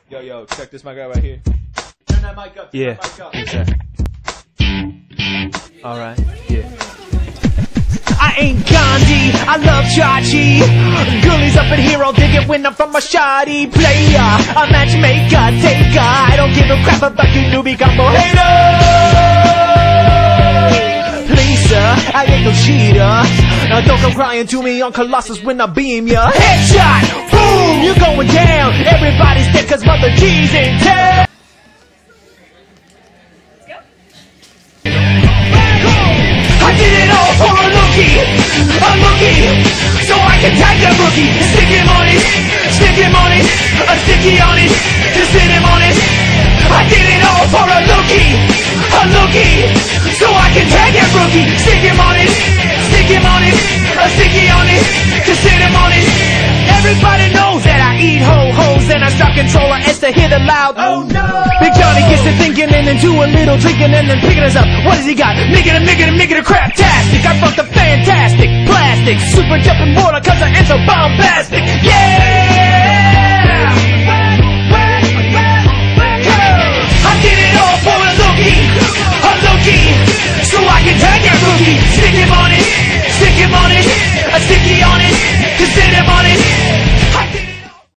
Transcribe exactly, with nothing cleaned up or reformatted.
Yo, yo, check this mic out right here. Turn that mic up. Turn Yeah. that mic up. Exactly. Alright, yeah. I ain't Gandhi, I love Chachi. Girlies up in here all digging when I'm from a shoddy player. A matchmaker, taker. I don't give a crap about you newbie combo haters. Please sir, I ain't no cheater. Now don't come crying to me on Colossus when I beam ya. Headshot, boom, you're going down. Everybody's dead cause Mother G's in town. I did it all for a lookie, a lookie, so I can tag that rookie. Stick him on it, stick him on it, a sticky on it, just hit him on it. I did it all for a lookie, a lookie, so I can tag that rookie. Stick him on it, stick him on it, a sticky on it, just hit him on it. Everybody knows that I eat ho-hos and I start controller S to hear the loud oh no. Big Johnny gets to thinking and then do a little drinking and then picking us up. What does he got? Nigga to nigga to nigga to crap-tastic. I brought the fantastic plastic super jumping water cause I am so bombastic. Yeah!